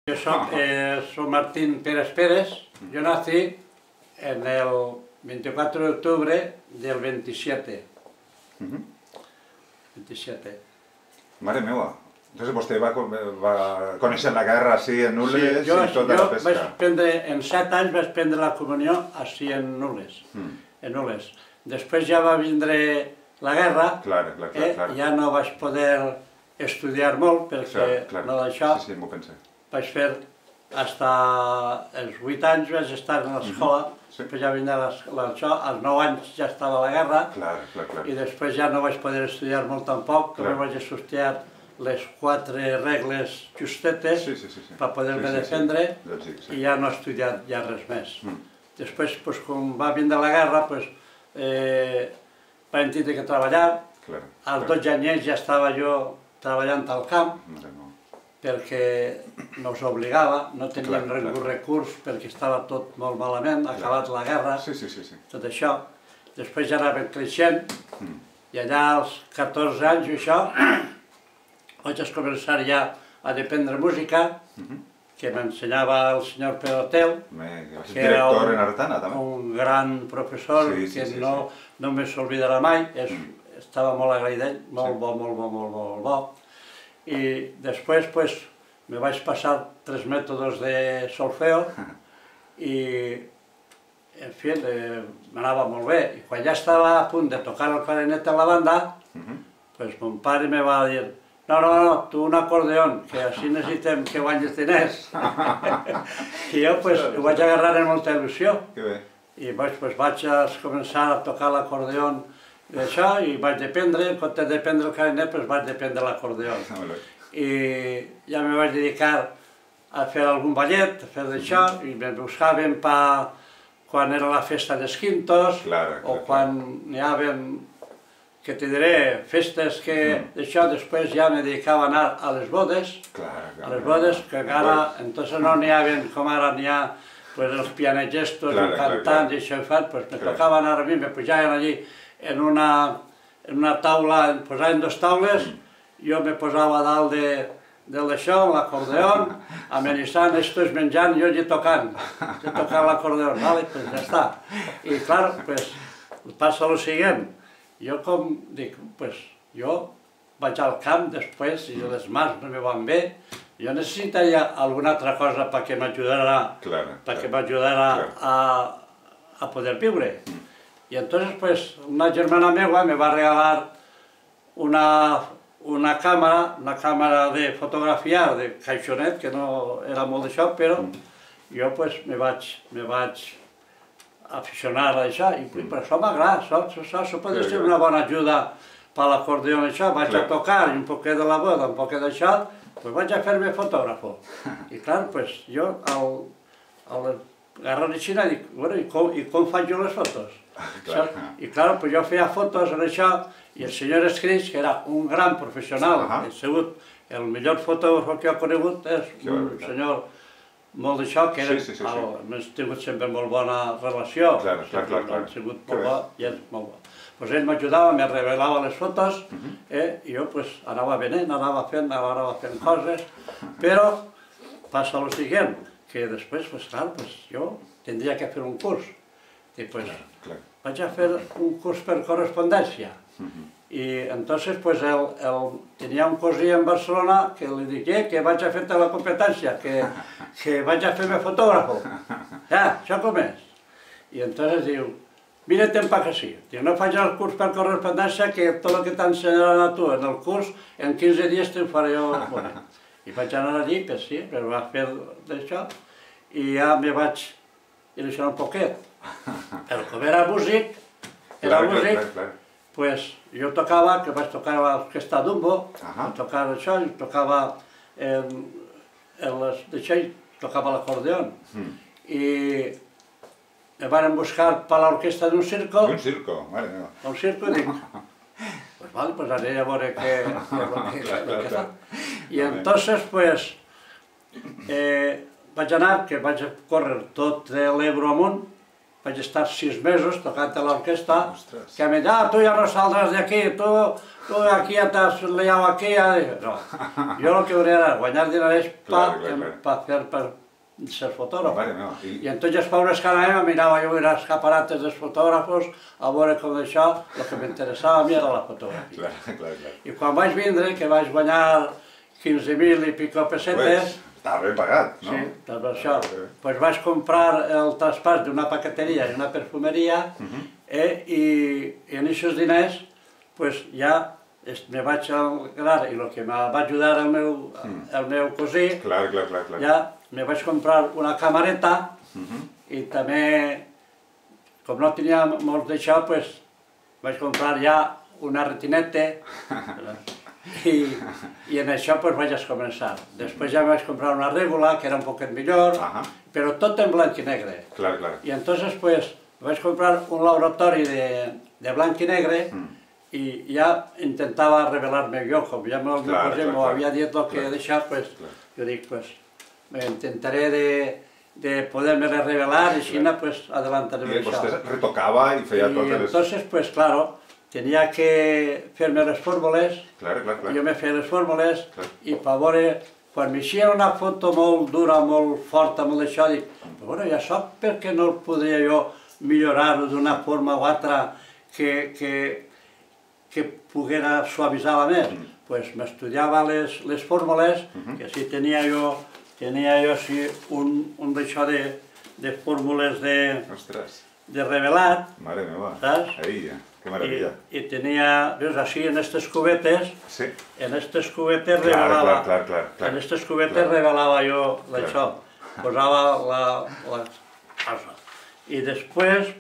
Yo soy Martín Pérez Pérez. Yo nací en el 24 de octubre del 27. 27. Mare meva. Entonces vostè va conèixer la guerra així en Nules i tota la pesca. Jo vaig prendre, en 7 anys vaig prendre la comunió així en Nules. En Nules. Després ja va vindre la guerra, ja no vaig poder estudiar molt perquè no d'això. Vaig fer fins als 8 anys vaig estar a l'escola, després ja vindrà això, als 9 anys ja estava la guerra i després ja no vaig poder estudiar molt tampoc, només vaig estudiar les 4 regles justetes per poder-me defendre i ja no he estudiat ja res més. Després, quan va vindre la guerra, vam tenir que treballar. Als 12 anys ja estava jo treballant al camp perquè no us obligava, no teníem ningú recurs perquè estava tot molt malament, acabat la guerra, tot això. Després ja anàvem creixent i allà als 14 anys i això vaig començar ja a aprendre música, que m'ensenyava el senyor Pedotel, que era un gran professor que no me s'oblidarà mai, estava molt agraït d'ell, molt bo, molt bo, molt bo. I després me vaig passar 3 mètodes de solfeo i, en fi, m'anava molt bé. I quan ja estava a punt de tocar el clarinet a la banda, mon pare me va dir: no, tu un acordeón, que així necessitem que guanyes diners. I jo ho vaig agarrar amb molta il·lusió. I vaig començar a tocar l'acordeón d'això i vaig dependre, en comptes de prendre el clarinet, vaig dependre l'acordeón. I ja me vaig dedicar a fer algun ballet, a fer d'això, i me buscaven quan era la festa dels quintos, o quan n'hi havia, que te diré, festes que d'això, després ja me dedicava a anar a les bodes, que ara, entonces no n'hi havia, com ara n'hi ha els pianegestos, els cantants i això, me tocava anar a mi, me pujaven allí en una taula, em posaven 2 taules, jo me posava a dalt d'això, amb l'acordeón, amenitzant, estos menjant i jo allí tocant l'acordeón, ja està. I clar, passa el següent, jo com dic, jo vaig al camp després i les mans no me van bé, jo necessitaria alguna altra cosa perquè m'ajudara a poder viure. I entonces una germana meva me va regalar una càmera de fotografiar, de caixonet, que no era molt d'això, però jo me vaig aficionar a això, i per això m'agrada, això pot ser una bona ajuda per l'acordeó, això, vaig a tocar un poquet de la boda, un poquet d'això, vaig a fer-me fotògrafo. I clar, jo al agarrar així dic, i com faig jo les fotos? I clar, jo feia fotos en això, i el senyor Escris, que era un gran professional, ha sigut el millor fotògraf que he conegut, és un senyor molt d'això, que hem tingut sempre molt bona relació, han sigut molt bo i és molt bo. Ell m'ajudava, me revelava les fotos, i jo anava venent, anava fent coses, però passa el següent, que després, clar, jo tindria que fer un curs. I vaig a fer un curs per correspondència. I entonces tenia un cosí en Barcelona que li dic que vaig a fer-te la competència, que vaig a fer-me fotògrafo. Ja, això com és? I entonces diu, mira-te'n pa que sí. Diu, no faig el curs per correspondència, que tot el que t'ensenyaran a tu en el curs, en 15 dies t'ho faré jo. I vaig anar allí, per fer d'això, i ja me vaig il·lusionar un poquet. Però com era músic, jo tocava, que vaig tocar a l'orquestra Dumbo, tocava això, i tocava l'acordeón. I me van buscar per l'orquestra d'un circo. Un circo, mare meva. Un circo, i dic, doncs aniré a veure què fa. I entonces, vaig anar, que vaig córrer tot l'Ebro amunt, vaig estar 6 mesos tocant a l'orquestra, que em deia, tu ja no saldràs d'aquí, tu aquí ja t'has liat aquí, no. Jo el que volia era guanyar diners per ser fotògraf. I entonces per unes canes mirava jo les escaparates dels fotògrafos a veure com d'això, el que m'interessava a mi era la fotografia. I quan vaig vindre, que vaig guanyar 15.000 i pico pessetes, estava ben pagat, no? Sí, per això. Doncs vaig comprar el traspàs d'una paqueteria i una perfumeria i en aquests diners ja me vaig alegrar i el que me va ajudar el meu cosí, ja me vaig comprar una camareta i també, com no tenia molts d'això, vaig comprar ja una retinete i en això vaig començar. Després ja vaig comprar una règula, que era un poquet millor, però tot en blanc i negre. I entonces vaig comprar un laboratori de blanc i negre i ja intentava revelar-me jo, com ja m'ho havia dit el que he deixat, jo dic, intentaré de poder-me revelar i així adelantaré això. I vostè retocava i feia totes les... I entonces, claro, tenia que fer-me les fórmules, jo me feia les fórmules i per veure, quan m'eixia una foto molt dura, molt forta, molt d'això, dic, bueno, ja sóc perquè no podria jo millorar-ho d'una forma o altra que poguera suavitzar-la més. Doncs m'estudiava les fórmules, que així tenia jo un d'això de fórmules de revelat, saps? Que maravilla. I tenia, veus, així en aquestes cubetes, revelava jo d'això, posava la cosa. I després,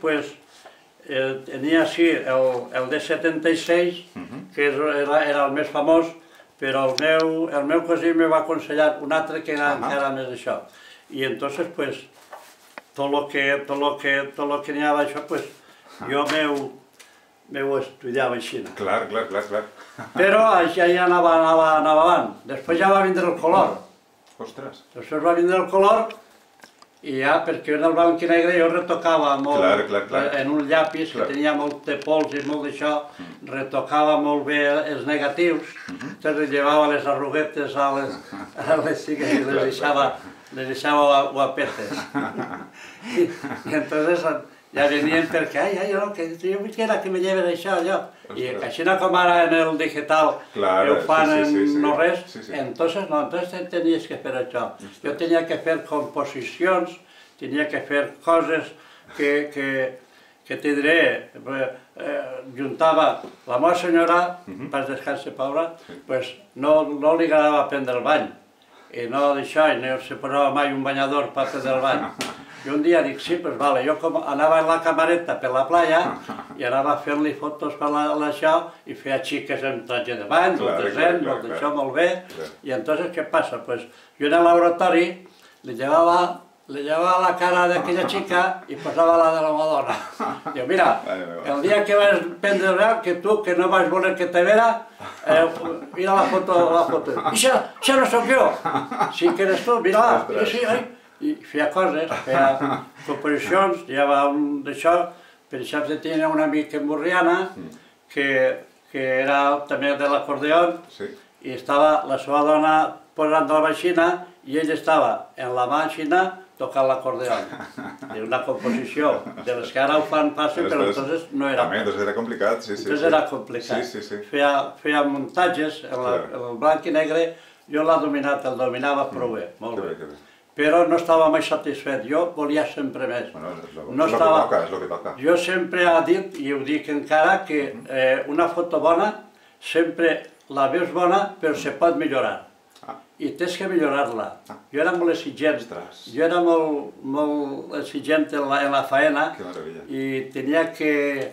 tenia així el D76, que era el més famós, però el meu cosí me va aconsellar un altre que era encara més això. I entonces, tot el que n'hi havia d'això, jo m'ho estudiava així. Clar. Però això ja anava avant. Després ja va vindre el color. Ostres. Després va vindre el color i ja, perquè en el blanc i negre jo retocava molt, en un llapis que tenia molt de pols i molt d'això, retocava molt bé els negatius, entonces llevava les arruguetes a les xiques i les deixava guapetes. I entonces ja venien perquè, jo vull que era que me lleven això, allò. I així com ara en el digital ho fan en no res, entonces tenies que fer això. Jo tenia que fer composicions, tenia que fer coses que te diré, juntava la meva senyora, per descansar pobra, no li agradava prendre el bany. I no d'això, i no se posava mai un banyador per prendre el bany. I un dia dic, sí, vale, jo anava en la camareta per la playa i anava fent-li fotos per l'això i feia xiques en tratge de bany, molt de zen, molt d'això, molt bé. I entonces, què passa? Jo en el laboratori li llevava la cara d'aquella xica i posava la de la meva dona. Diu, mira, el dia que vas prendre el vel, que tu, que no vas voler que te vera, mira la foto. Això no sóc jo. Sí que eres tu, mira-la. Sí, i feia coses, feia composicions, hi havia un d'això, per exemple tenia un amic en Borriana que era també de l'acordeó i estava la seva dona posant la baixina i ell estava en la baixina tocant l'acordeó. Una composició de les que ara ho fan fàcil, però entonces no era. Entonces era complicat, sí. Entonces era complicat. Feia muntatges, el blanc i negre, jo l'ha dominat, el dominava prou bé, molt bé. Però no estava mai satisfet, jo volia sempre més. És el que toca. Jo sempre he dit, i ho dic encara, que una foto bona, sempre la veus bona, però se pot millorar. I tens que millorar-la. Jo era molt exigent, jo era molt exigent en la faena i tenia que,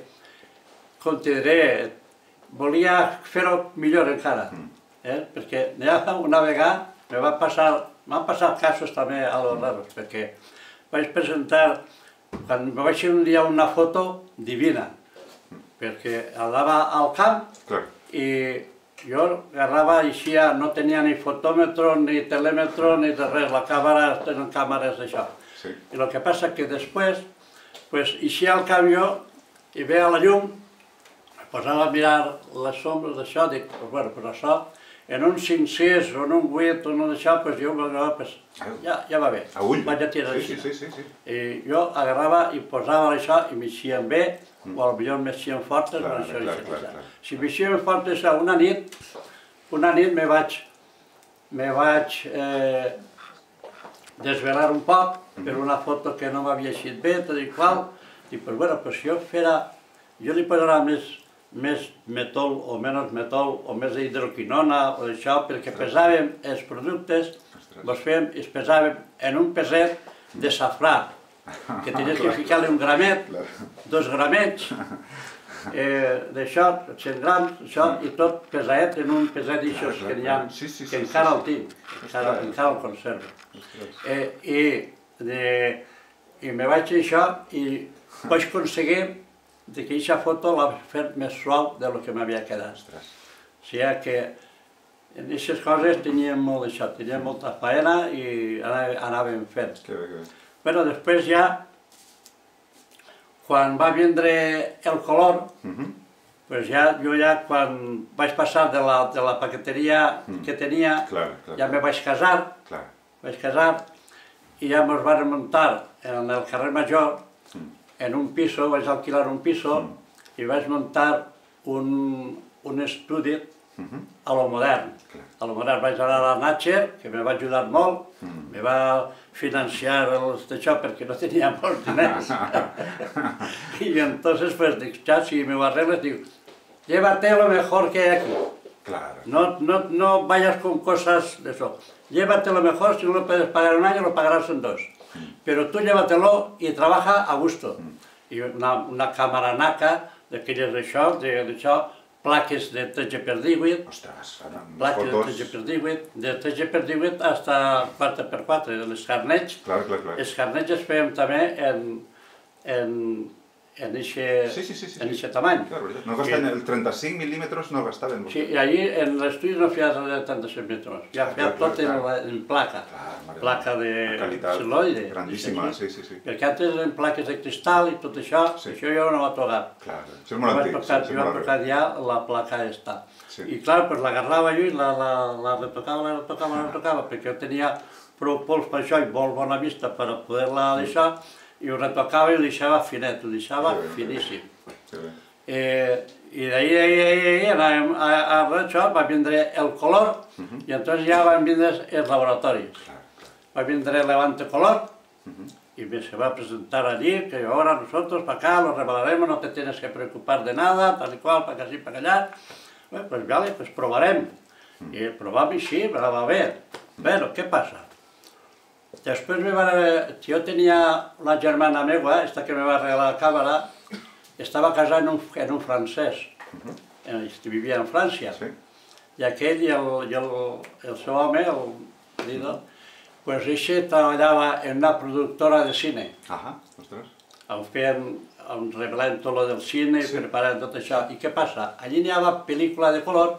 com te diré, volia fer-ho millor encara. Perquè una vegada m'han passat casos també a los raros, perquè vaig presentar, quan me vaig fer un dia una foto divina, perquè anava al camp i jo agarrava i així, no tenia ni fotòmetre, ni telèmetre, ni de res, la càmera, tenen càmeres d'això. I el que passa que després Pues eixia al camió i veia la llum, em posava a mirar les sombres d'això, dic, bueno, però això, en un 5-6 o en un 8 o en un d'això, pues jo ja va bé, vaig a tirar així. I jo agarrava i posava això i m'eixien bé, o potser m'eixien fortes, però això així. Si m'eixien fortes una nit me vaig desvelar un poc per una foto que no m'havia eixit bé, tot i qual, dic, pues bueno, pues jo li posarà més metol o menys metol o més hidroquinona o d'això, perquè pesàvem els productes, es pesàvem en un peset de safrà, que tenies que ficar-li un gramet, 2 gramets, d'això, 100 grams, això, i tot pesaet en un peset d'aixòs que n'hi ha, que encara el tinc, encara el conservo. I me vaig això i vaig aconseguir que aquesta foto l'ha fet més suau del que m'havia quedat. O sigui que en aquestes coses teníem molt d'això, teníem molta faena i anàvem fent. Però després ja, quan va vindre el color, jo ja quan vaig passar de la paqueteria que tenia, ja me vaig casar i ja ens vam muntar en el carrer Major, en un piso, vaig alquilar un piso i vaig muntar un estudi a lo modern. A lo modern vaig anar a la Natcher, que me va ajudar molt, me va financiar d'això perquè no tenia molts diners. I entonces pues dic, ja, si me ho arregles, dic, llévate lo mejor que hay aquí. No vayas con cosas de eso. Llévate lo mejor, si no lo puedes pagar un año, lo pagarás en 2. Pero tú llévatelo y trabaja a gusto. Y una cámara NACA, d'aquelles d'això, plaques de 13x18, plaques de 13x18, de 13x18 hasta 4x4, els carnets. Els carnets es feien també en aquest tamany. No gastaven el 35 mil·límetres, no gastaven. Sí, i allí en l'estudi no feia 36 metres, ja feia tot en placa, placa de celuloide. Grandíssima, sí. Perquè antes eren plaques de cristal i tot això, això ja no va tocar. Això és molt antic. Jo va tocar ja la placa aquesta. I clar, pues l'agarrava jo i la retocava, perquè jo tenia prou pols per això i molt bona vista per poder-la deixar, i ho retocava i ho deixava finet, ho deixava finíssim. I d'ahir anàvem a això, va vindre el color i entonces ja van vindre els laboratoris. Va vindre Levante Color y se va a presentar allí, que ahora nosotros para acá lo revelaremos, no te tienes que preocupar de nada, tal y cual, para aquí, para allá. Bueno, pues vale, pues probarem. I provàvem i sí, va bé. Bueno, què passa? Després jo tenia una germana meva, esta que me va regalar la càmera, estava casada en un francès, vivia en França, i aquell i el seu home, el marido, pues eixe treballava en una productora de cine. On revelaven tot el del cine i preparaven tot això. I què passa? Allí n'hi havia pel·lícula de color,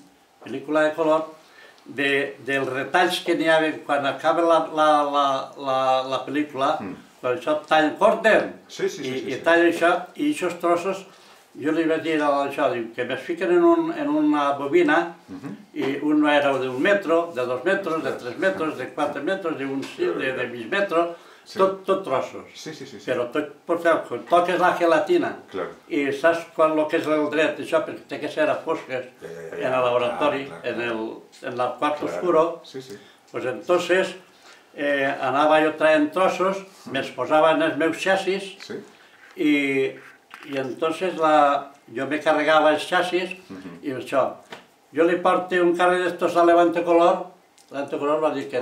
dels retalls que n'hi havia quan acaba la pel·lícula, quan això tallen, corten, i tallen això, i aquests trossos, jo li vaig dir això, que es fiquen en una bobina, i un era d'un metro, de 2 metres, de 3 metres, de 4 metres, de mig metre, tot trossos. Però toques la gelatina i saps el que és el dret, això, perquè té que ser a fosques en el laboratori, en el quart oscuro, doncs entonces anava jo traient trossos, me'ls posava en els meus xassis i entonces jo me carregava els xassis i això. Jo li porto un carrer d'estos a Levante Color, Levante Color va dir que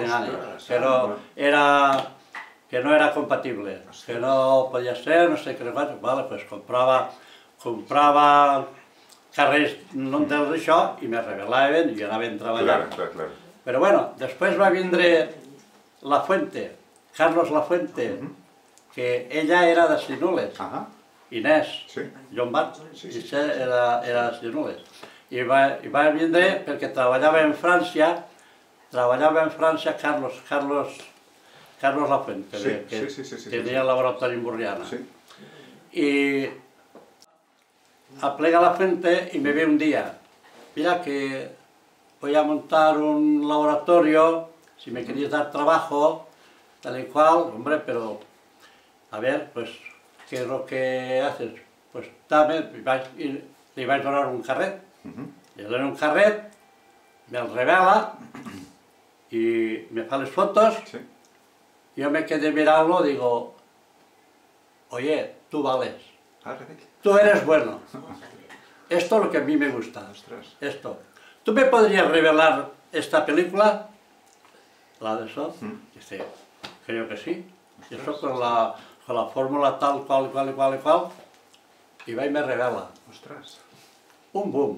que no era compatible, que no podia ser, no sé què, doncs comprava carrers d'això i me revelaven i anaven treballant. Però bueno, després va vindre La Fuente, Carlos La Fuente, que ella era de Sinules, Inés Llombart, era de Sinules. I va vindre perquè treballava en França, Carlos Carlos Lafuente, que tenia el laboratori en Borriana. Y aplega Lafuente y me ve un día, mira que voy a montar un laboratorio, si me queréis dar trabajo, tal y cual, hombre, pero a ver, pues, ¿qué es lo que haces? Pues dame, li vaig donar un carret, li dono un carret, me'l revela y me fa les fotos, yo me quedé mirando, digo, oye, tú vales, tú eres bueno, esto es lo que a mí me gusta, esto. ¿Tú me podrías revelar esta película? La de eso, dice, creo que sí, y eso con la fórmula tal, qual, i va i me revela. Un boom.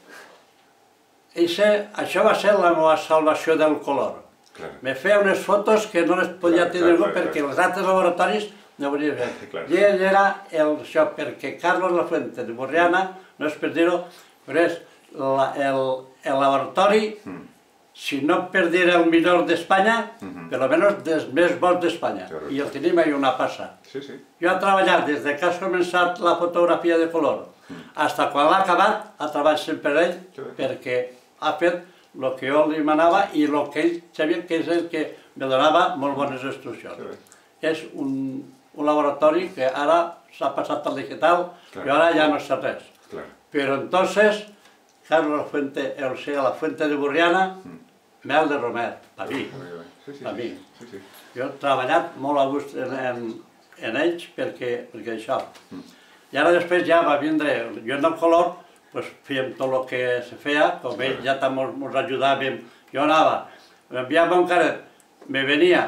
Això va ser la meva salvació del color. Me feia unes fotos que no les podia tenir ningú perquè els altres laboratoris no volia fer. I ell era això, perquè Carlos Lafuente de Borriana, no és per dir-ho, però és el laboratori, si no per dir el millor d'Espanya, per almenys dels més bons d'Espanya. I el tenim ahí una passa. Jo he treballat des que has començat la fotografia de color fins quan l'ha acabat, ha treballat sempre ell, perquè ha fet el que jo li manava i el que ell sabia que és el que me donava molt bones instruccions. És un laboratori que ara s'ha passat al digital i ara ja no sé res. Però entonces, Carlos Lafuente, o sigui, Lafuente de Borriana, mel de Romer, per mi. Jo he treballat molt a gust en ells perquè això. I ara després ja va vindre, jo en el color, fèiem tot el que se feia, com ells ja també ens ajudàvem. Jo anava, m'enviava un carret, me venia,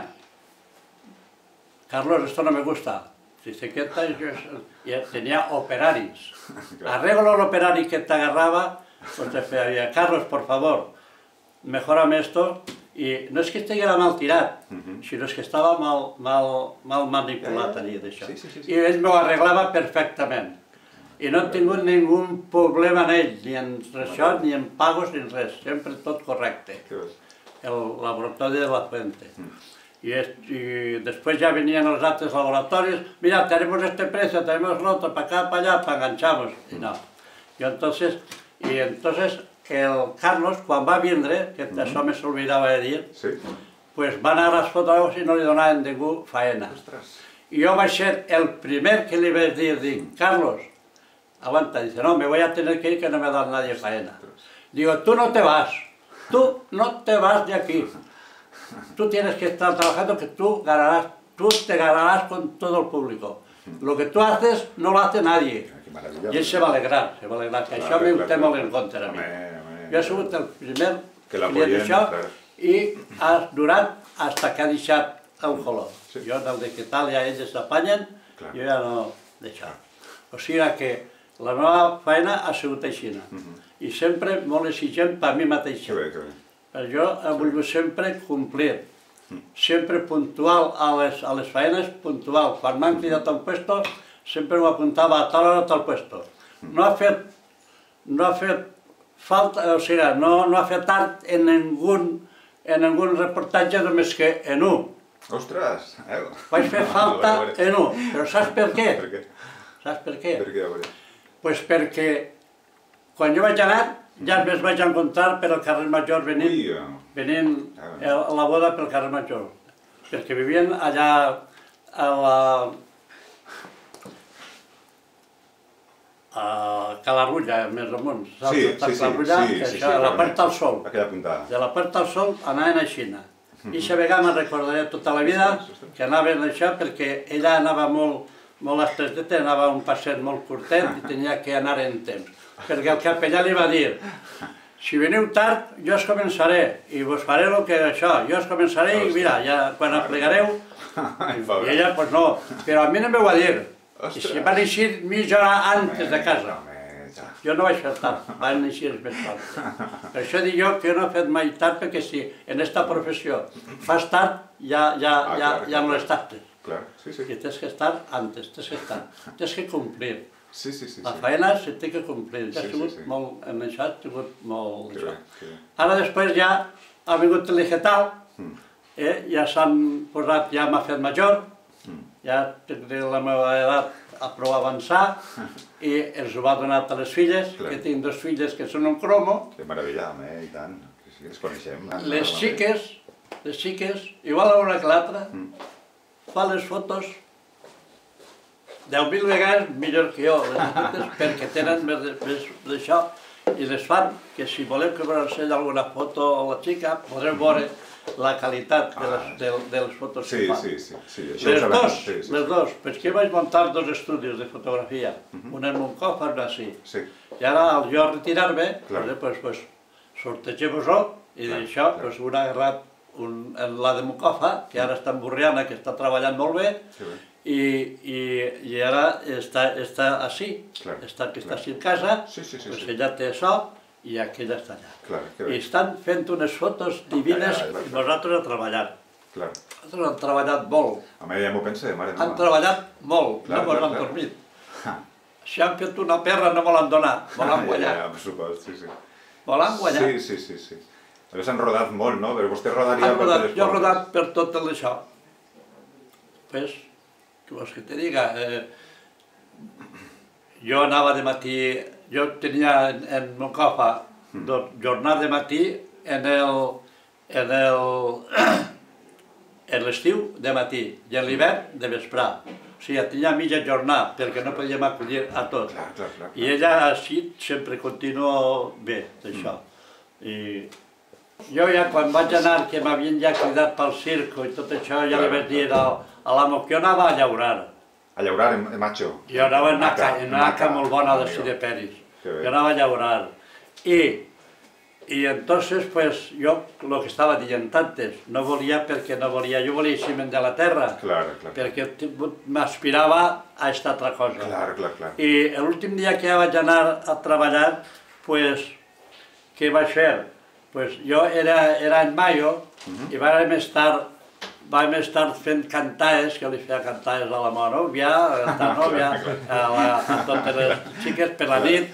Carlos, esto no me gusta. Dice, ¿qué tal? Y tenía operaris. Arreglo el operari que te agarraba, pues te decía, Carlos, por favor, mejórame esto. I no és que estiguera mal tirat, sinó que estava mal manipulat allà d'això. I ell m'ho arreglava perfectament. I no he tingut ningú problema en ell, ni en això, ni en pagos, ni en res. Sempre tot correcte. El laboratori de Lafuente. Y después ya venían los altos laboratorios, mira, tenemos este precio, tenemos el otro, para acá, para allá, enganchamos. Y no. Y entonces el Carlos, quan va vindre, que això me s'olvidava de dir, pues va anar a les fotògrafes i no li donaven ningú faena. I jo vaig ser el primer que li vaig dir, Carlos, aguanta, dice, no, me voy a tener que ir que no me da nadie faena. Digo, tú no te vas de aquí. Tú tienes que estar trabajando, que tú te ganarás con todo el público. Lo que tú haces no lo hace nadie. I ell se va alegrar, que això m'ho té molt en compte a mi. Jo he sigut el primer client d'això i ha durat fins que ha deixat el color. Jo del digital ja ells s'apanyen, jo ja no d'això. O sigui que la meva feina ha sigut així. I sempre molt exigent per mi mateixa. Jo he volgut sempre complir, sempre puntual a les feines, puntual. Quan m'han cridat a un puesto, sempre m'apuntava a tal hora a tal puesto. No ha fet falta, o sigui, no ha fet tard en ningú reportatge només que en un. Ostres! Vaig fer falta en un, però saps per què? Saps per què? Per què? Doncs perquè quan jo vaig anar, ja es vaig encontrar per al carrer Major venint a la boda pel carrer Major, perquè vivien allà a Calarrulla, més o menys. Sí, a la Puerta del Sol. Aquella puntada. De la Puerta del Sol anaven a Xina. I aquesta vegada me'n recordaré tota la vida que anaven això perquè ella anava molt estreteta, anava un passet molt curtet i tenia que anar en temps. Perquè el capellà li va dir, si veniu tard, jo us començaré i vos faré el que és això, jo us començaré i mira, quan aplegareu, i ella, doncs no, però a mi no m'ho va dir, i si van eixir mitja hora antes de casa. Jo no vaig fer tard, van eixir més tard. Per això dic jo que no he fet mai tard, perquè si en aquesta professió fas tard, ja no l'estàs. I tens que estar antes, tens que complir. La feina se té que complir, ja ha sigut molt en això, ha sigut molt... Ara després ja ha vingut el digital ja s'han posat, ja m'ha fet major, ja té la meva edat a prou avançar, i els ho va donar a les filles, que tinc dos filles que són un cromo. Que meravella, i tant, sí, els coneixem. Les xiques, igual a una que l'altra, fan les fotos 10.000 vegades millor que jo, perquè tenen més d'això, i les fan que si voleu que us ensenyi alguna foto a la xica, podreu veure la qualitat de les fotos que fan. Sí. Les dos, perquè vaig muntar dos estudis de fotografia, un en Moncofa i un així. I ara, al jo retirar-me, sortegem-ho i d'això, una ha agarrat la de Moncofa, que ara està en Borriana, que està treballant molt bé, i ara està així, està així a casa, ella té això i aquella està allà. I estan fent unes fotos divines i nosaltres hem treballat. Nosaltres hem treballat molt. A mi ja m'ho pensé, mare meva. Han treballat molt, no ens han dormit. Si han fet una perra no me l'han donat, me l'han guanyat. Ja, per supost, sí. Me l'han guanyat. Sí. A més han rodat molt, no? Però vostè rodaria per totes les Jo he rodat per tot això. Pues, què vols que te diga? Jo anava de matí, jo tenia en Moncofa jornada de matí en l'estiu de matí i en l'hivern de vesprà. O sigui, tenia mitja jornada perquè no podíem acudir a tot. I ella així sempre continua bé d'això. Jo ja quan vaig anar, que m'havien ja cridat pel circo i tot això, ja li vaig dir a l'amo que jo anava a llaurar. A llaurar en macho? Jo anava en una haca molt bona d'ací de Peris. Jo anava a llaurar. I entonces, pues, jo, el que estava dient antes, no volia perquè no volia, jo volia ciment de la terra, perquè m'aspirava a aquesta altra cosa. I l'últim dia que ja vaig anar a treballar, pues, què vaig fer? Pues jo era en maio i vam estar fent cantaes, que li feia cantaes a la meva nòvia, a totes les xiques per la nit,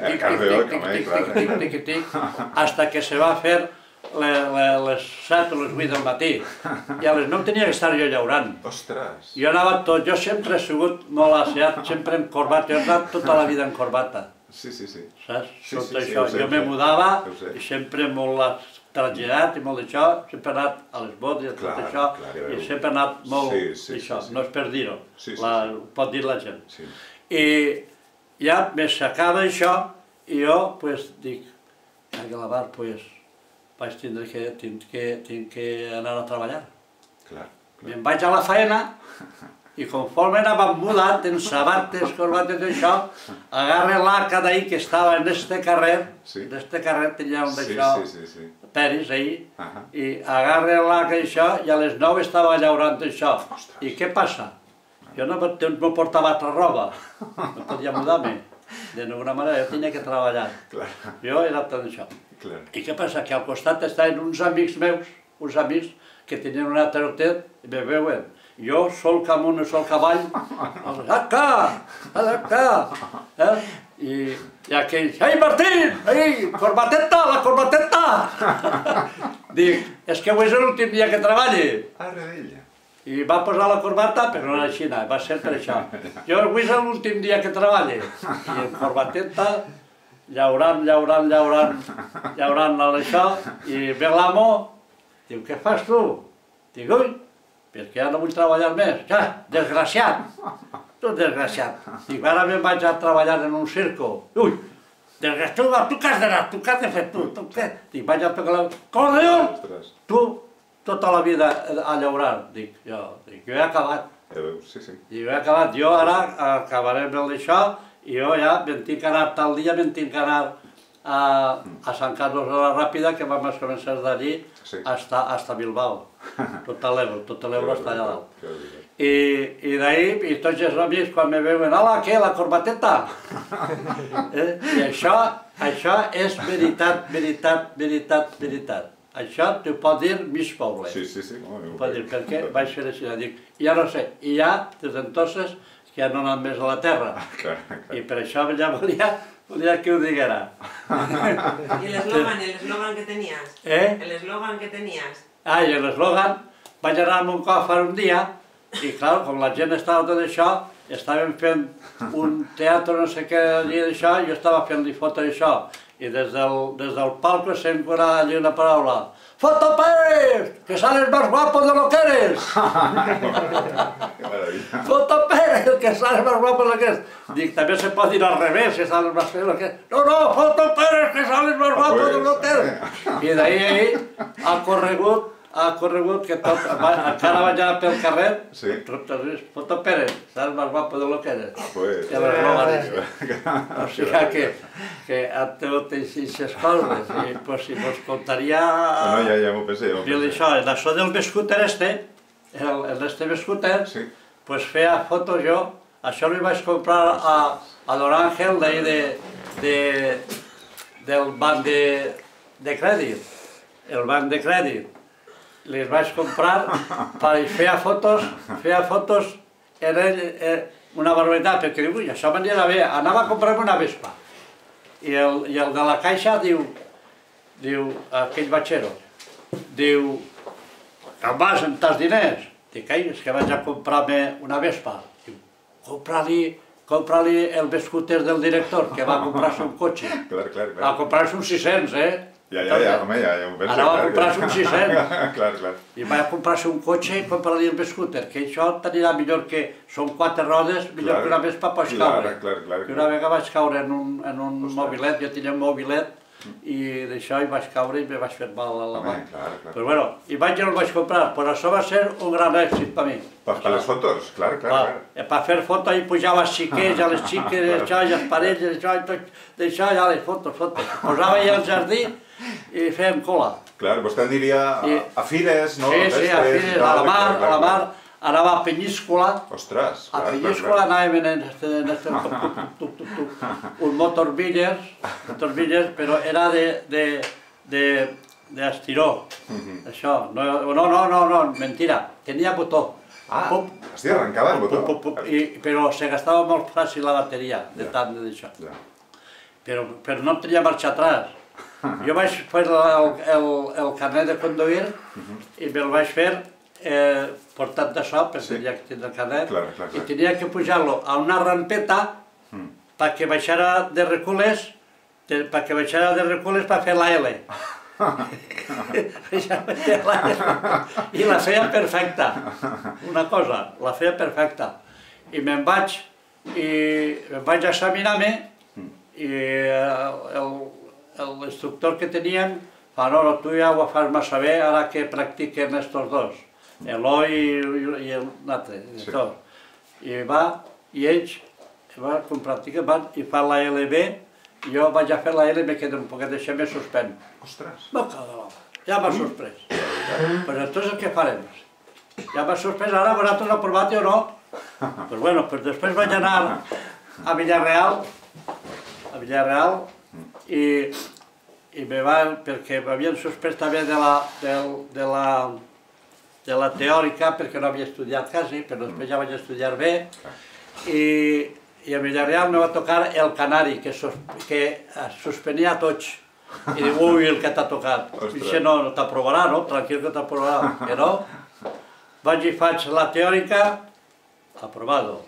hasta que se va fer les 7 o les 8 del matí. I a les 9 tenia que estar jo llaurant. Ostres! Jo anava tot, jo sempre he sigut molt asseat, sempre en corbata, jo he anat tota la vida en corbata. Sí. Saps? Tot això. Jo me mudava i sempre molt traslladat i molt d'això, sempre he anat a les botes i tot això, i sempre he anat molt d'això, no és per dir-ho, pot dir la gent. I ja m'aixecava això i jo, pues, dic, a l'avar, pues, vaig tindre que anar a treballar. Me'n vaig a la faena i conforme anàvem mudat en sabates, corbates d'això, agarre l'haca d'ahir que estava en este carrer tenia un d'això, Peris, ahir, i agarre l'haca d'això i a les 9 estava llaurant això. I què passa? Jo no me portava altra roba, no podia mudar-me, de ninguna manera, jo tenia que treballar. Jo era tot això. I què passa? Que al costat estaven uns amics meus, uns amics que tenien un altre hotel i me veuen. Jo, sol camunt i sol cavall, acá! I aquells, ei Martín, ei, corbateta, la corbateta! Dic, és que avui és l'últim dia que treballi. I va posar la corbata, però no era així, va ser per això. Jo avui és l'últim dia que treballi. I en corbateta, llaurant a l'això, i ve l'amo, diu, què fas tu? Dic, ui, perquè ja no vull treballar més. Ja, desgraciat! Tu desgraciat. Dic, ara me'n vaig a treballar en un circo. Ui, desgraciat, tu què has d'anar? Tu què has de fer tu? Dic, vaig a tocar l'acordeó. Tu, tota la vida a llaurar. Dic, jo he acabat. Jo he acabat. Jo ara acabaré amb això i jo ja me'n tinc que anar tal dia, me'n tinc que anar a Sant Carlos de la Ràpida, que vam començar d'allí hasta Bilbao. Tot l'Ebre està allà dalt. I d'ahir, i tots els amics quan me veuen, hola, què, la corbateta? I això és veritat. Això t'ho pot dir mig poble. T'ho pot dir, perquè vaig fer així, dic, ja no sé, i ja, des d'entonces, que ja no he anat més a la terra. I per això ja volia que ho diguera. I l'eslògan que tenies? Eh? L'eslògan que tenies? Ah, i l'eslògan, vaig anar a Moncofa un dia i, clar, com la gent estava tot això, estàvem fent un teatre, no sé què, allí d'això, i jo estava fent-li foto d'això. I des del palco se'm corava allí una paraula. ¡Foto Pérez! ¡Que sales más guapo de lo que eres! ¡Foto Pérez! ¡Que sales más guapo de lo que eres! Dic, també se pot dir al revés, que sales más feo de lo que eres. No, no, Foto Pérez! ¡Que sales más guapo de lo que eres! I d'ahir ha corregut que tot, encara vaig anar pel carrer, Foto Pérez, sales más guapo de lo que eres. Que les globals. O sigui que a tot aquestes coses, i pues si vos contaria... No, ja m'ho pensé. Això del Bescúter este Bescúter, pues feia fotos jo, això li vaig comprar a Don Ángel del banc de crèdit, el banc de crèdit. Les vaig comprar i feia fotos, era una barbaritat, perquè diu, això m'anirà bé, anava a comprar-me una Vespa. I el de la caixa diu, aquell batxero, diu, on vas amb tants diners? Dic, és que vaig a comprar-me una Vespa. Diu, compra-li el Bescúter del director, que va comprar-se un cotxe. Va comprar-se un 600, Ja, home, ja m'ho penso. Anava a comprar-se un 600. I vaig comprar-se un cotxe i comprar-li el Bescúter, que això t'anirà millor que són 4 rodes, millor que una Vespa pots caure. Que una vegada vaig caure en un mobilet, jo tenia un mobilet, i d'això hi vaig caure i me vaig fer mal a la mà. Però bueno, i vaig i el vaig comprar, però això va ser un gran èxit per mi. Per les fotos, clar. Per fer fotos i pujar als xiquets, a les xiques, i als parells, d'això, ja les fotos. Posava allà al jardí i fèiem cola. Clar, vostè diria a Fires, no? Sí, a Fires, a la mar, anava a Penyíscola. Ostres, clar. A Penyíscola anàvem en un motorbillers, però era d'estiró, això. No, mentira, tenia botó. Hòstia, arrencava el botó. Però se gastava molt fàcil la bateria, de tant d'això. Però no tenia marxa atrás. Jo vaig fer el carnet de conduir i me'l vaig fer portat d'això, perquè tenia que tindre el carnet, i tenia que pujar-lo a una rampeta perquè baixara de recules per fer la L. I la feia perfecta, una cosa, la feia perfecta. I me'n vaig examinar-me i l'instructor que teníem fa, no, tu ja ho fas massa bé, ara que practiquen estos dos, l'Eloi i l'altre, i va, i ells, com practiquen, van i fan la LB, i jo vaig a fer la L i me quedo un poquet d'això, me suspèn. Ostres! Ja m'ha suspès. Però entonces què farem? Ja m'ha suspès, ara vosaltres aprovat o no? Però bueno, després vaig anar a Villarreal, i me van, perquè m'havien suspès també de la teòrica, perquè no havia estudiat quasi, però després ja vaig estudiar bé, i a Villarreal me va tocar el canari, que suspenia tots. I diu, ui, el que t'ha tocat. Dice, no, t'aprovarà, no? Tranquil que t'aprovarà. Que no? Vaig i faig la teòrica, aprobado.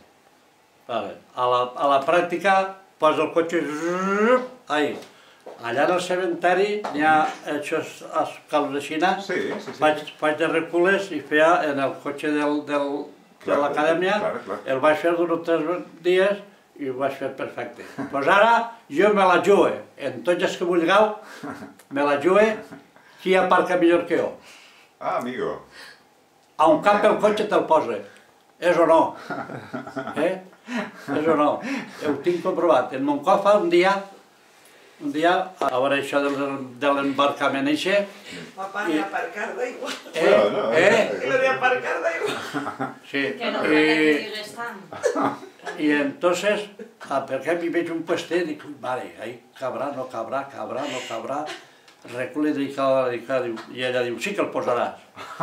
A la pràctica, posa el cotxe, ahí. Allà en el cementeri n'hi ha aquests calos de Xina, faig de recules i feia en el cotxe de l'acadèmia, el vaig fer durant 3 dies i ho vaig fer perfecte. Doncs ara jo me la jugo, en tots els que vulgueu, me la jugo, qui aparca millor que jo. Ah, amigo. A un cap el cotxe te'l posa, és o no? És o no? Ho tinc comprovat. En Moncofa un dia, a veure això de l'embarcament eixe... Papà, ni aparcar da igual. Lo de aparcar da igual. Sí. Que no crec que digues tant. I entonces, perquè mi veig un puester, dic, vale, ahí cabrà, no cabrà, recule, i ella diu, sí que el posaràs.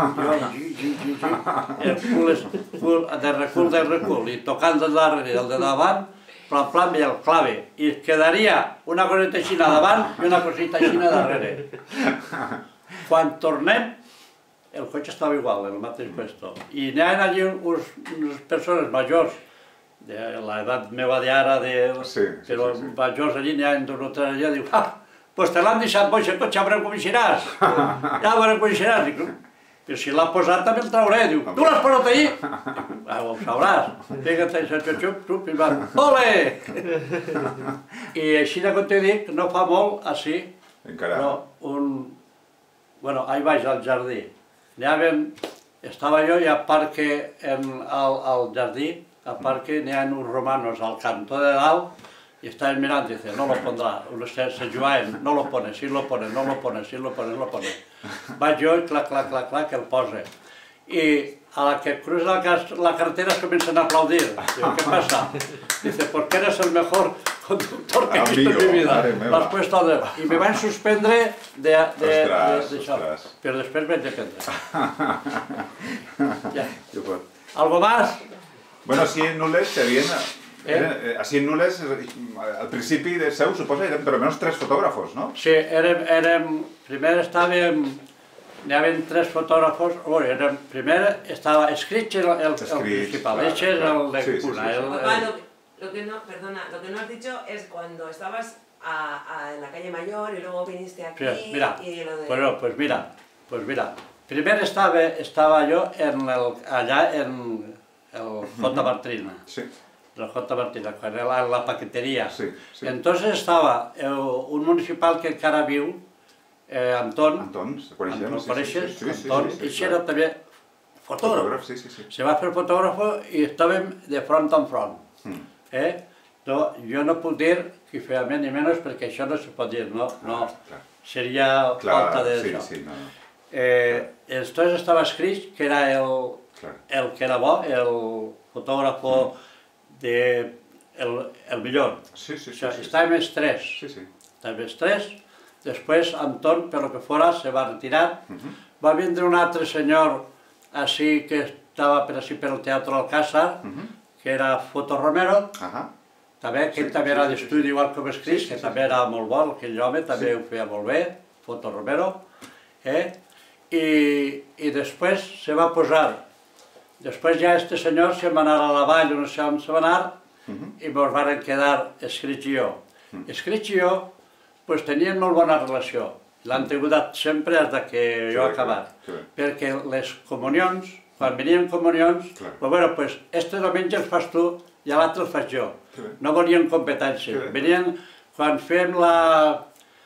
Jo, de recul, i tocant de darrere el de davant, plan i el clave, i es quedaria una coseta aixina davant i una coseta aixina darrere. Quan tornem, el cotxe estava igual, en el mateix puesto. I n'hi ha allí unes persones majors, de l'edat meva d'ara, però majors allí, n'hi ha dos o tres allà, diu, pues te l'han deixat boig el cotxe, ja veurem com hi seràs. Ja veurem com hi seràs. Però si l'ha posat també el trauré. Diu, tu l'has posat ahí? Ho sabràs. Fica't a xup, xup, i va, ole! I així com t'he dit, no fa molt, així, però bueno, ahí baix al jardí. Estava jo i a part que al jardí, a part que n'hi ha uns romanos al cantó de dalt y estaven mirant i dice, no lo pondrà, se jugaven, no lo pone, sí lo pone, no lo pone, sí lo pone, no lo pone. Vaig jo i clac, clac, clac, clac, que el pose. I a la que cruza la carretera es comencen a aplaudir. Digo, ¿qué pasa? Dice, porque eres el mejor conductor que he visto en mi vida. L'has puesto a dedo. I me van suspendre d'això. Però després vaig dependre. ¿Algo más? Bueno, sí, en Nules se viene... Així en Nules, al principi de seu, suposa, érem per almenys 3 fotògrafos, no? Sí, primer estàvem, n'hi havia 3 fotògrafos, primer estava escrit el principal, ese era el de Cuna. Papá, lo que no has dicho es cuando estabas en la calle Mayor y luego viniste aquí y lo de... Bueno, pues mira, primer estaba yo allá en el J. Martina. Sí. El J. Martina, quan era la paqueteria. Entonces estava un municipal que encara viu, Anton. Anton, coneixem. El coneixes? Anton, i era també fotògraf. Se va fer fotògraf i estàvem de front en front. Jo no puc dir que feia més ni menys perquè això no se pot dir, no? Seria falta d'això. Entonces estava escrit que era el que era bo, el fotògraf el millor. Estàvem els 3. Després Anton, per lo que fora, se va retirar. Va vindre un altre senyor així que estava per el Teatre Alcázar, que era Foto Romero, que ell també era d'estudi igual com escrit, que també era molt bo, aquell home també ho feia molt bé, Foto Romero. I després se va posar. Després ja este senyor se'n va anar a la vall, no sé on se va anar, i ens van quedar escrits i jo. Escrits i jo, doncs tenien molt bona relació. L'han tingut sempre des que jo he acabat. Perquè les comunions, quan venien comunions, doncs este diumenge els fas tu i l'altre els faig jo. No volien competència. Venien, quan fem la...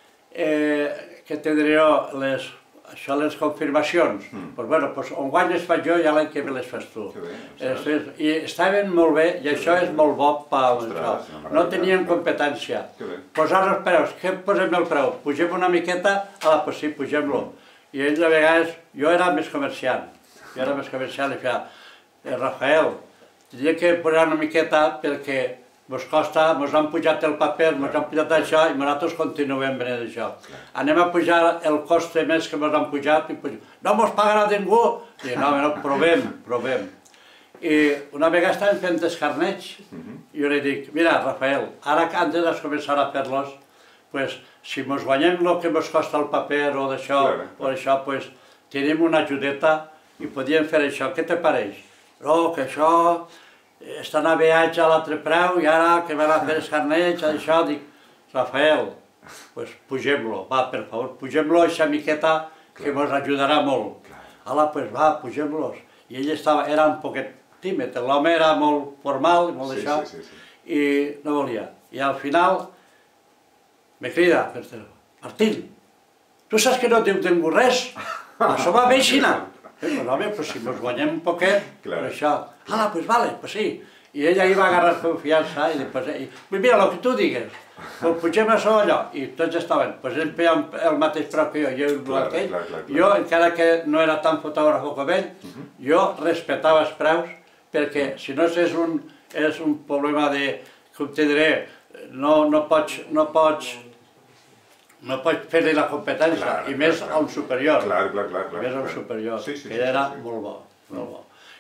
què te diré jo, les confirmacions, doncs on guany les faig jo i l'any que ve les fas tu. I estaven molt bé i això és molt bo per això. No tenien competència. Posar els preus, què posem el preu? Pugem una miqueta? Doncs sí, pugem-lo. I ells a vegades, jo era més comerciant. I feia, Rafael, tenia que posar una miqueta perquè ens costa, ens han pujat el paper, ens han pujat això i nosaltres continuem venent això. Anem a pujar el cost més que ens han pujat i no ens pagarà ningú? I no, provem. I una vegada estàvem fent escarnets i jo li dic, mira, Rafael, ara que antes de començar a fer-los, si ens guanyem el que ens costa el paper o d'això, tenim una ajudeta i podíem fer això. Què te pareix? No, que això... estan a viatge a l'altre preu i ara que van a fer escarnets, això, dic, Rafael, doncs pugem-lo, va, per favor, pugem-lo aquesta miqueta que ens ajudarà molt. Ala, doncs va, pugem-los. I ell era un poquet tímid, l'home era molt formal i molt d'això, i no volia. I al final me crida, Martín, tu saps que no t'he obtingut res? Això va bé aixina. Home, si ens guanyem un poquet, per això. Doncs vale, sí. I ella hi va agarrar confiança i mira, el que tu digues, pugem això allò. I tots estaven, ell feia el mateix preu que jo igual que ell. Jo, encara que no era tan fotògraf com ell, jo respectava els preus, perquè si no és un problema de, com te diré, no pots fer-li la competència, i més a un superior. Més a un superior, que era molt bo.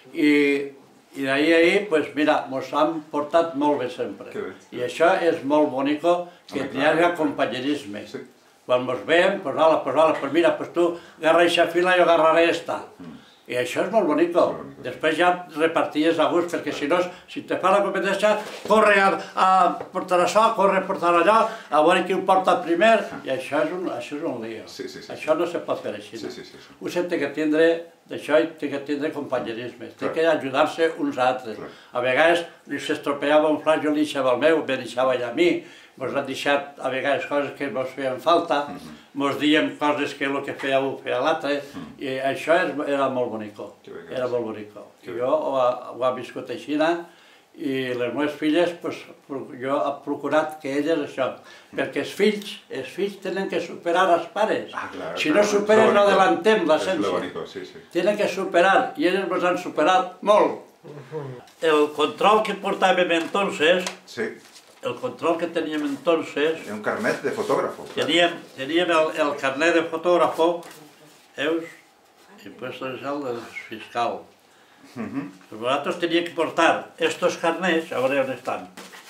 I d'ahir, doncs mira, ens han portat molt bé sempre. I això és molt bonic, que hi hagi companyerisme. Quan ens veiem, pues mira, pues tu agarra aquesta fila, jo agarraré esta. I això és molt bonico. Després ja reparties a gust, perquè si no, si te fa la competència, corre a portar això, corre a portar allò, a veure qui ho porta primer, i això és un lío. Això no se pot fer així. Usted té que tindre d'això i té que tindre companyerisme, té que ajudar-se uns altres. A vegades li s'estropeava un flac, jo li deixava el meu, me deixava ell a mi, ens han deixat a vegades coses que ens feien falta, ens diem coses que el que feia un feia l'altre, i això era molt bonico, era molt bonico. Jo ho he viscut així, i les meves filles, jo he procurat que elles això, perquè els fills tenen que superar els pares. Si no superen, no adelantem l'essència. Tenen que superar, i elles ens han superat molt. El control que portàvem entonces, el control que teníem entonces... Un carnet de fotógrafo. Teníem el carnet de fotógrafo, impuesto del fiscal. Nosaltres teníem que portar estos carnets, a veure on estan.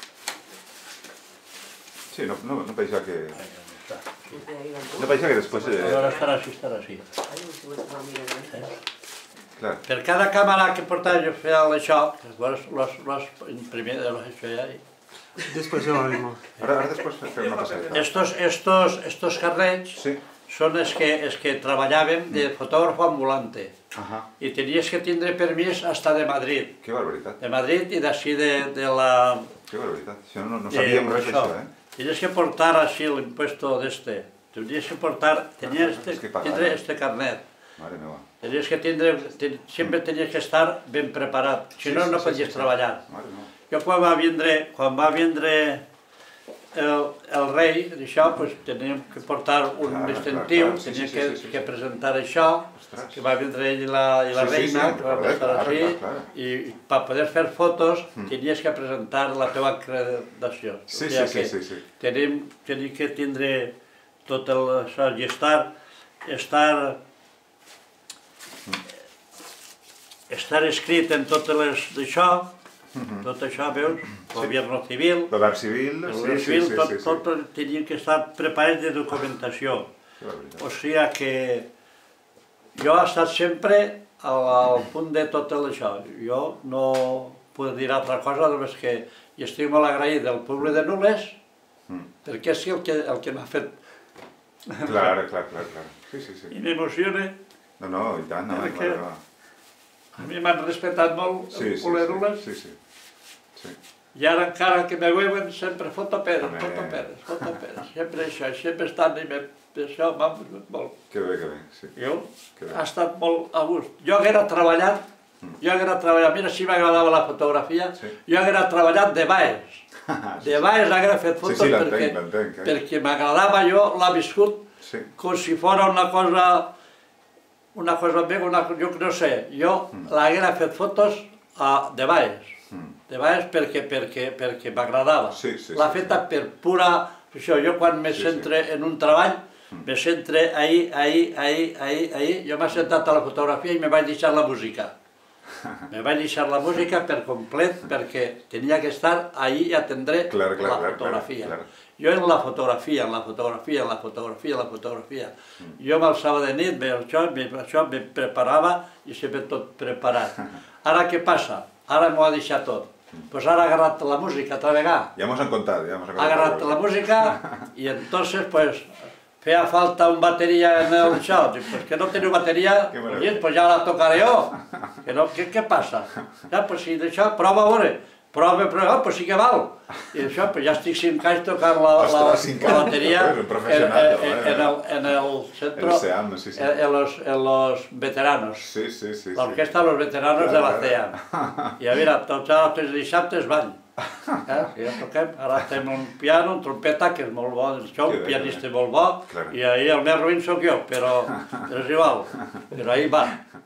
Sí, no pensa que... No pensa que després... Ara estarà així. Per cada càmera que portava jo feia això, los imprimia de los això ja. Después yo lo mismo. Ahora después fem una passadeta. Estos carnets són els que treballàvem de fotògrafo ambulante. I tenies que tindre permís hasta de Madrid. Que barbaritat. De Madrid i d'ací de la... Que barbaritat. Això no sabíem res d'això, Tenies que portar així l'impuesto d'este. Tenies que portar... Tenies que tindre este carnet. Mare meva. Tenies que tindre... Sempre tenies que estar ben preparat. Si no, no podies treballar. Jo quan va vindre el rei, d'això, teníem que portar un distintiu, teníem que presentar això, que va vindre ell i la reina, que va estar així, i per poder fer fotos tenies que presentar la teva acreditació. Tenim que tindre tot això i estar escrit en totes les d'això. Tot això, veus, gobierno civil, tot tenien que estar preparats de documentació. O sigui que jo he estat sempre al punt de tot això. Jo no puc dir altra cosa, només que estic molt agraït del poble de Nules, perquè és el que m'ha fet... Clar. I m'emociona. No, i tant, A mi m'han respectat molt el poble de Nules. I ara encara que me veuen sempre fotoperes. Sempre això, sempre estan i això m'ha ajudat molt. Que bé, sí. Jo ha estat molt a gust. Jo haguera treballat, mira si m'agradava la fotografia, jo haguera treballat de baix. De baix haguera fet fotos perquè m'agradava, jo l'ha viscut com si fos una cosa meva, jo no sé, jo l'haguera fet fotos de baix. De baix perquè m'agradava. L'ha feta per pura... Jo quan me centre en un treball, me centre ahí, jo m'he sentat a la fotografia i me vaig deixar la música. Me vaig deixar la música per complet perquè tenia que estar ahí i atendre la fotografia. Jo en la fotografia. Jo m'alçava de nit, me preparava i sempre tot preparat. Ara què passa? Ara m'ho ha deixat tot. Doncs ara ha agarrat la música altra vegada. Ja mos han contat. Ha agarrat la música i entonces feia falta un bateria en el show. Dic, pues que no teniu bateria, pues ja la tocaré jo. Què passa? Ja, pues si d'això, prova a veure. Prova, pues sí que val. I això, pues ja estic 5 anys tocant la bateria en el centro, en los veteranos. L'orquestra de los veteranos de la CEAM. I mira, tots els dissabtes van. Ja toquem, ara estem un piano, un trompeta, que és molt bo, un pianista molt bo, i ahir el més ruïn sóc jo, però és igual, però ahir va.